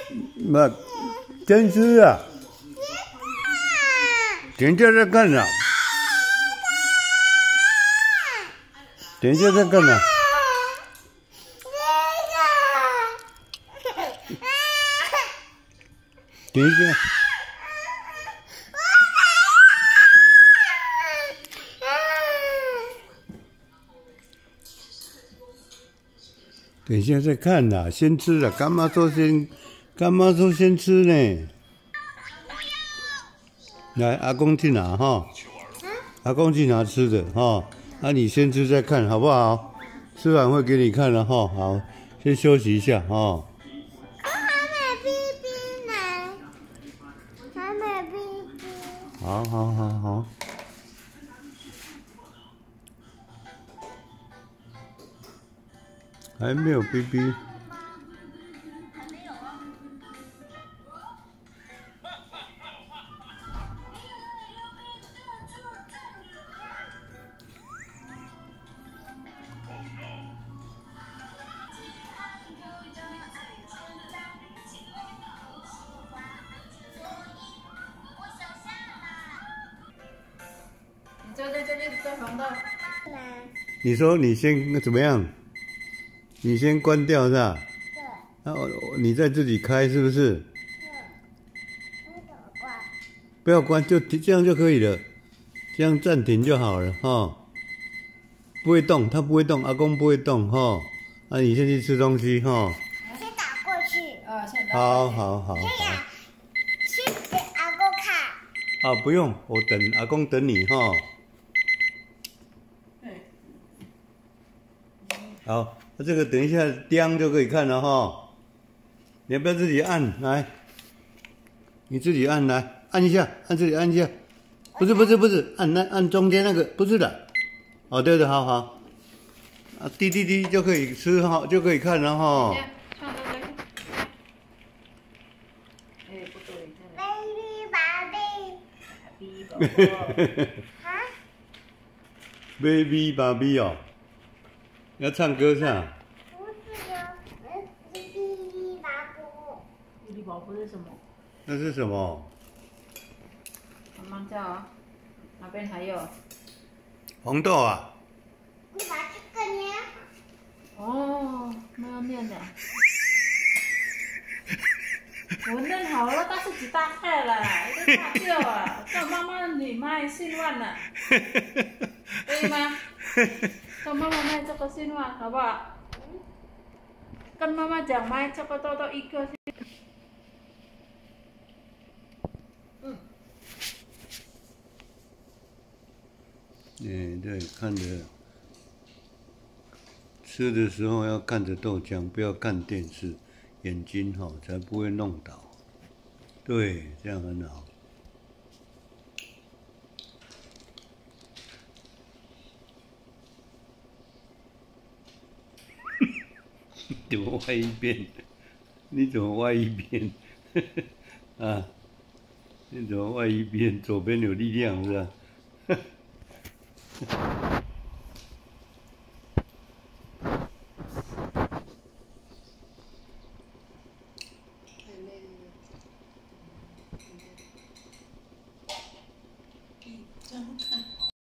那先吃啊！等一下再看啊！等一下再看啊！等一下。等一下再看啦，先吃了。干妈说先吃呢。来，阿公去拿哈。阿公去拿吃的哈。啊，你先吃再看好不好？吃完会给你看了哈。好，先休息一下哈。好。还没有 BB。 这红的。 你说你先怎么样？你先关掉是吧？对。然后你再自己开是不是？对。那怎么关？不要关，就这样就可以了。这样暂停就好了哈。不会动，它不会动，阿公不会动哈。那你先去吃东西哈。 先打过去。 先打好。 先给阿公看。 啊，不用，我等阿公等你哈。好，那这个等一下叮就可以看了哈。你要不要自己按？来，你自己按来，按一下，按这里按一下。不是，按中间那个，不是的。哦，对的，好。啊，滴就可以吃哈，就可以看了哈。Baby 爸比哦。要唱歌是吧？ 不是哟，是哔哩吧啵。 哔哩吧啵是什么？ 那是什么？ 慢慢叫啊，那边还有。 红豆啊。 你把这个呢？ 哦，没有念的。我念好了，但是几大块了，一个大掉啊！叫妈妈你卖信万了，可以吗？叫妈妈卖这个信万，好不好？跟妈妈讲卖这个豆一个。 对，看着吃的时候要看着豆浆，不要看电视，眼睛才不会弄倒。对，这样很好。怎么歪一边？你怎么歪一边？啊？你怎么歪一边？左边有力量是吧？